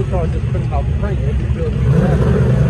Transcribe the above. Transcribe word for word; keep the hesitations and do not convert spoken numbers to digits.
car just couldn't help bring it. It could feel it.